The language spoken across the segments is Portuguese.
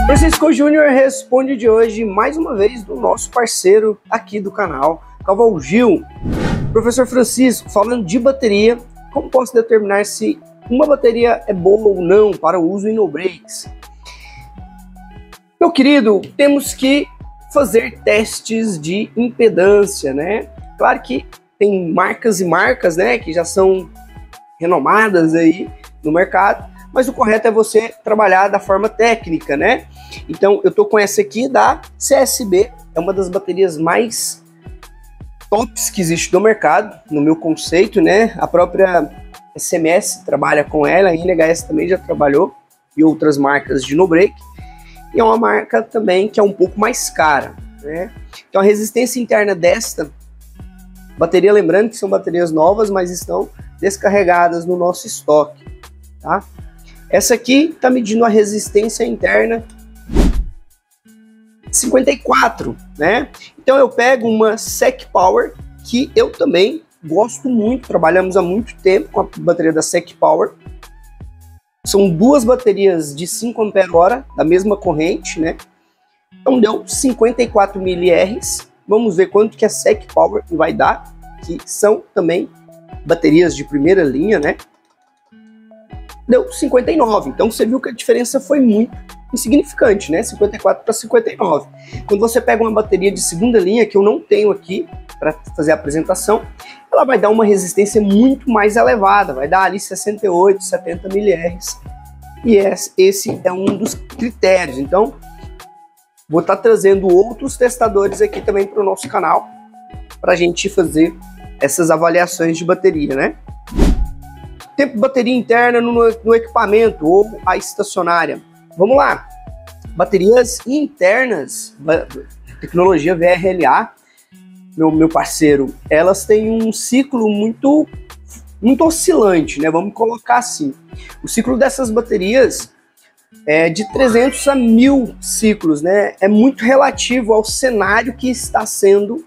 Francisco Júnior responde de hoje, mais uma vez, do nosso parceiro aqui do canal, Caval Gil. Professor Francisco, falando de bateria, como posso determinar se uma bateria é boa ou não para o uso em no-breaks? Meu querido, temos que fazer testes de impedância, né? Claro que tem marcas e marcas, né, que já são renomadas aí no mercado, mas o correto é você trabalhar da forma técnica, né? Então, eu tô com essa aqui da CSB, é uma das baterias mais tops que existe no mercado, no meu conceito, né? A própria SMS trabalha com ela, a NHS também já trabalhou, e outras marcas de no-break, e é uma marca também que é um pouco mais cara, né? Então, a resistência interna desta bateria, lembrando que são baterias novas, mas estão descarregadas no nosso estoque, tá? Essa aqui está medindo a resistência interna 54, né? Então eu pego uma SEC Power, que eu também gosto muito, trabalhamos há muito tempo com a bateria da SEC Power. São duas baterias de 5 ampere-hora da mesma corrente, né? Então deu 54 mAh. Vamos ver quanto que a SEC Power vai dar, que são também baterias de primeira linha, né? Deu 59, então você viu que a diferença foi muito insignificante, né? 54 para 59. Quando você pega uma bateria de segunda linha, que eu não tenho aqui para fazer a apresentação, ela vai dar uma resistência muito mais elevada, vai dar ali 68, 70 mAh. E esse é um dos critérios. Então, vou estar trazendo outros testadores aqui também para o nosso canal, para a gente fazer essas avaliações de bateria, né? Tempo de bateria interna no equipamento ou a estacionária. Vamos lá. Baterias internas, tecnologia VRLA, meu parceiro, elas têm um ciclo muito oscilante, né? Vamos colocar assim. O ciclo dessas baterias é de 300 a 1000 ciclos, né? É muito relativo ao cenário que está sendo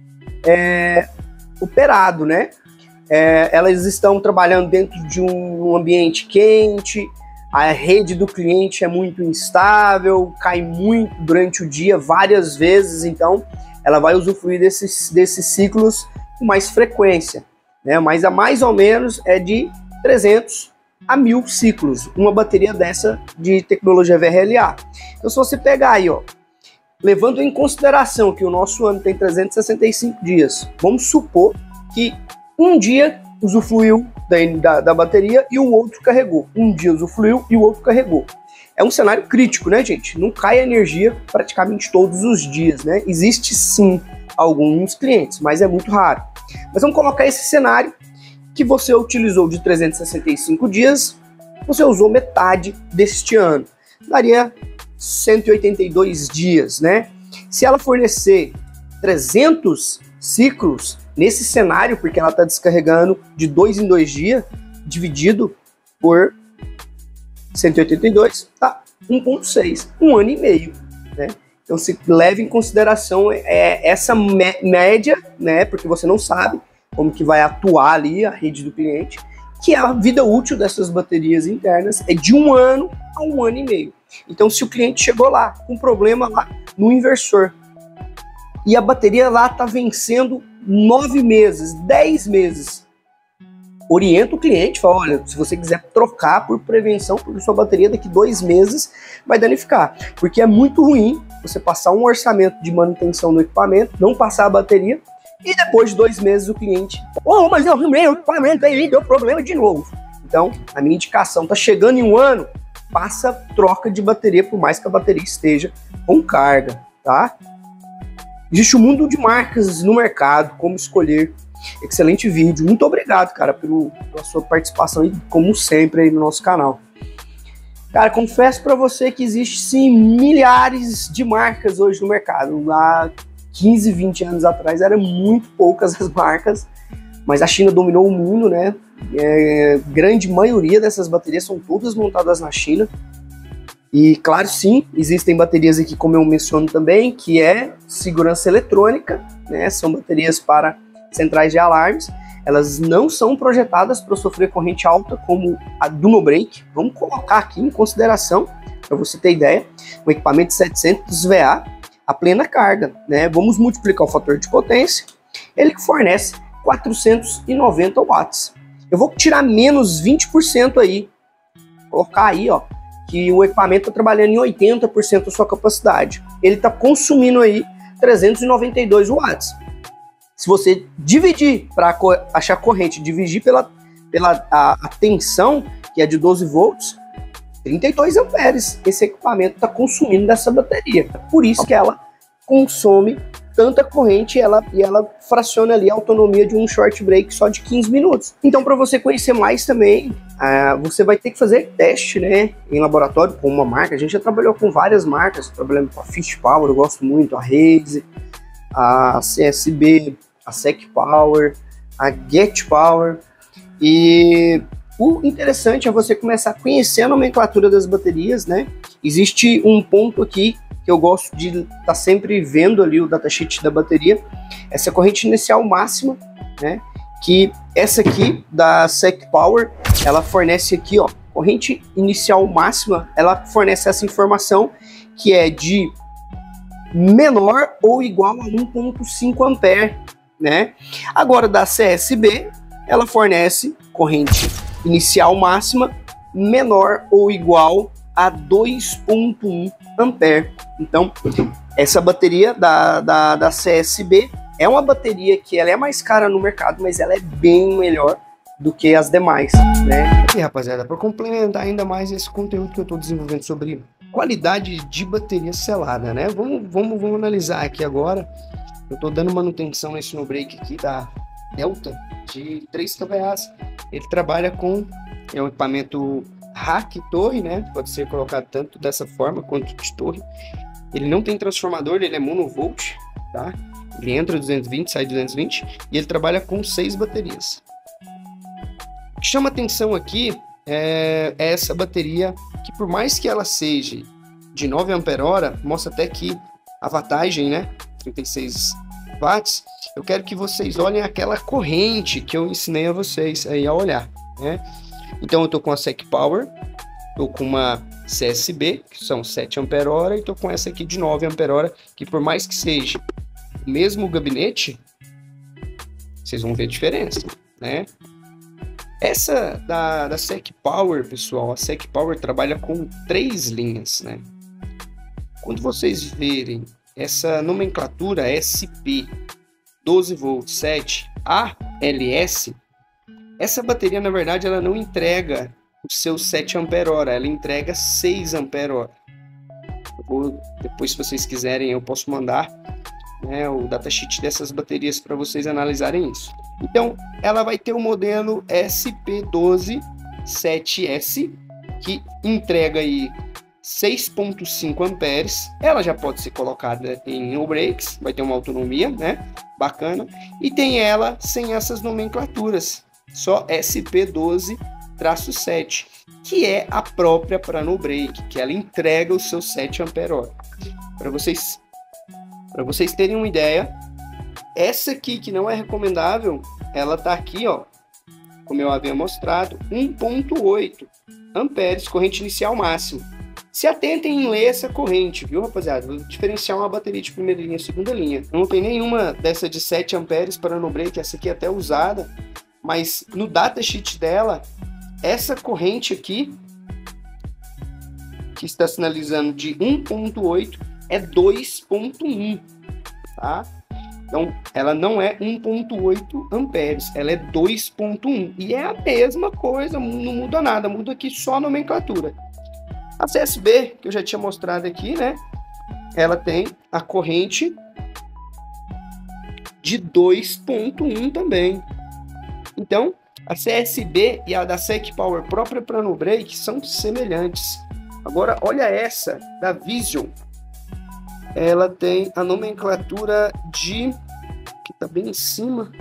operado, né? Elas estão trabalhando dentro de um ambiente quente, a rede do cliente é muito instável, cai muito durante o dia, várias vezes, então ela vai usufruir desses ciclos com mais frequência, né? Mas a mais ou menos é de 300 a 1000 ciclos, uma bateria dessa de tecnologia VRLA. Então se você pegar aí, ó, levando em consideração que o nosso ano tem 365 dias, vamos supor que um dia usufruiu da bateria e o outro carregou. Um dia usufruiu e o outro carregou. É um cenário crítico, né, gente? Não cai energia praticamente todos os dias, né? Existe sim alguns clientes, mas é muito raro. Mas vamos colocar esse cenário que você utilizou de 365 dias, você usou metade deste ano. Daria 182 dias, né? Se ela fornecer 300 ciclos nesse cenário, porque ela está descarregando de 2 em 2 dias, dividido por 182, tá 1,6, um ano e meio, né? Então se leve em consideração essa média, né? Porque você não sabe como que vai atuar ali a rede do cliente, que a vida útil dessas baterias internas é de 1 ano a 1 ano e meio. Então se o cliente chegou lá com um problema lá no inversor e a bateria lá está vencendo 9 meses, 10 meses, orienta o cliente, fala, olha, se você quiser trocar por prevenção, porque sua bateria daqui 2 meses vai danificar, porque é muito ruim você passar um orçamento de manutenção do equipamento, não passar a bateria, e depois de 2 meses o cliente, mas eu arrumei o equipamento aí, deu problema de novo. Então, a minha indicação, tá chegando em 1 ano, passa troca de bateria, por mais que a bateria esteja com carga, tá? Existe um mundo de marcas no mercado, como escolher. Excelente vídeo. Muito obrigado, cara, pela sua participação e, como sempre, aí no nosso canal. Cara, confesso para você que existe, sim, milhares de marcas hoje no mercado. Há 15, 20 anos atrás, eram muito poucas as marcas, mas a China dominou o mundo, né? Grande maioria dessas baterias são todas montadas na China. E claro, sim, existem baterias aqui, como eu menciono também, que é segurança eletrônica, né? São baterias para centrais de alarmes. Elas não são projetadas para sofrer corrente alta como a do no-break. Vamos colocar aqui em consideração para você ter ideia, um equipamento de 700 VA a plena carga, né? Vamos multiplicar o fator de potência, ele fornece 490 watts. Eu vou tirar menos 20% aí, colocar aí, ó, que o equipamento está trabalhando em 80% da sua capacidade. Ele está consumindo aí 392 watts. Se você dividir para achar corrente, dividir pela a tensão, que é de 12 volts, 32 amperes esse equipamento está consumindo dessa bateria. Por isso que ela consome tanta corrente e ela fraciona ali a autonomia de um short break só de 15 minutos. Então, para você conhecer mais também, você vai ter que fazer teste, né, em laboratório com uma marca. A gente já trabalhou com várias marcas, trabalhando com a Fist Power, eu gosto muito, a Raze, a CSB, a Sec Power, a Get Power. E o interessante é você começar a conhecer a nomenclatura das baterias, né? Existe um ponto aqui que eu gosto de estar sempre vendo ali o datasheet da bateria, essa corrente inicial máxima, né? Que essa aqui da Sec Power, ela fornece aqui, ó, corrente inicial máxima, ela fornece essa informação que é de menor ou igual a 1.5 ampere, né? Agora da CSB, ela fornece corrente inicial máxima menor ou igual a 2.1 ampere. Então, essa bateria da CSB é uma bateria que ela é mais cara no mercado, mas ela é bem melhor do que as demais, né? E rapaziada, para complementar ainda mais esse conteúdo que eu estou desenvolvendo sobre qualidade de bateria selada, né? Vamos analisar aqui agora. Eu estou dando manutenção nesse no break aqui da Delta de 3 kVA. Ele trabalha com um equipamento rack torre, né? Pode ser colocado tanto dessa forma quanto de torre. Ele não tem transformador, ele é monovolt, tá? Ele entra 220, sai 220 e ele trabalha com 6 baterias. O que chama atenção aqui é essa bateria, que por mais que ela seja de 9 ampere-hora, mostra até aqui a wattagem, né? 36 watts. Eu quero que vocês olhem aquela corrente que eu ensinei a vocês aí a olhar, né? Então eu tô com a Sec Power, tô com uma CSB, que são 7 ampere-hora, e tô com essa aqui de 9 ampere-hora, que por mais que seja o mesmo gabinete, vocês vão ver a diferença, né? Essa da Sec Power, pessoal, a Sec Power trabalha com 3 linhas, né? Quando vocês verem essa nomenclatura SP 12 volts 7 ALS, essa bateria na verdade ela não entrega o seu 7 ampere-hora, ela entrega 6 ampere-hora. Depois, se vocês quiserem, eu posso mandar, né, o datasheet dessas baterias para vocês analisarem isso. Então, ela vai ter o modelo SP127S, que entrega aí 6.5 amperes. Ela já pode ser colocada em no breaks, vai ter uma autonomia, né, bacana. E tem ela sem essas nomenclaturas, só SP12-7, que é a própria para no break, que ela entrega o seu 7 ampere-hora. Para vocês terem uma ideia, essa aqui que não é recomendável, ela tá aqui, ó, como eu havia mostrado, 1.8 amperes, corrente inicial máxima. Se atentem em ler essa corrente, viu, rapaziada? Vou diferenciar uma bateria de primeira linha e segunda linha. Não tem nenhuma dessa de 7 amperes para no break, essa aqui é até usada, mas no datasheet dela, essa corrente aqui, que está sinalizando de 1.8, é 2.1, tá? Então, ela não é 1.8 amperes, ela é 2.1. E é a mesma coisa, não muda nada, muda aqui só a nomenclatura. A CSB, que eu já tinha mostrado aqui, né? Ela tem a corrente de 2.1 também. Então, a CSB e a da Sec Power própria para no break são semelhantes. Agora, olha essa da Vision. Ela tem a nomenclatura de, que tá bem em cima,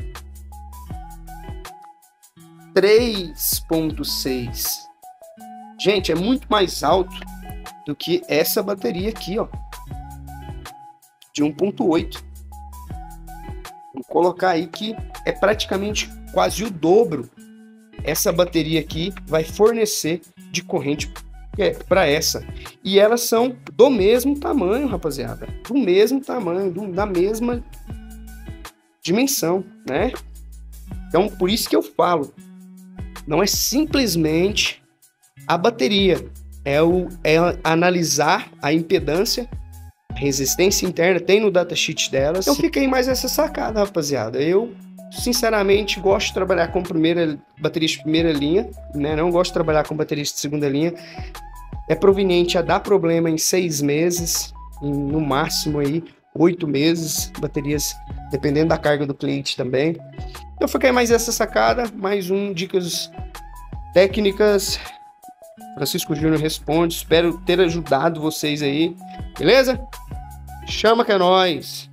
3.6. Gente, é muito mais alto do que essa bateria aqui, ó, de 1.8. Vou colocar aí que é praticamente quase o dobro. Essa bateria aqui vai fornecer de corrente que é para essa. E elas são do mesmo tamanho, rapaziada. Do mesmo tamanho, da mesma dimensão, né? Então, por isso que eu falo, não é simplesmente a bateria, é analisar a impedância, a resistência interna, tem no datasheet delas. Eu fiquei mais essa sacada, rapaziada. Eu, sinceramente, gosto de trabalhar com baterias de primeira linha, né? Não gosto de trabalhar com baterias de segunda linha. É proveniente a dar problema em 6 meses, no máximo aí 8 meses, baterias, dependendo da carga do cliente também. Eu fiquei mais essa sacada, mais dicas técnicas. Francisco Júnior responde, espero ter ajudado vocês aí, beleza? Chama que é nóis!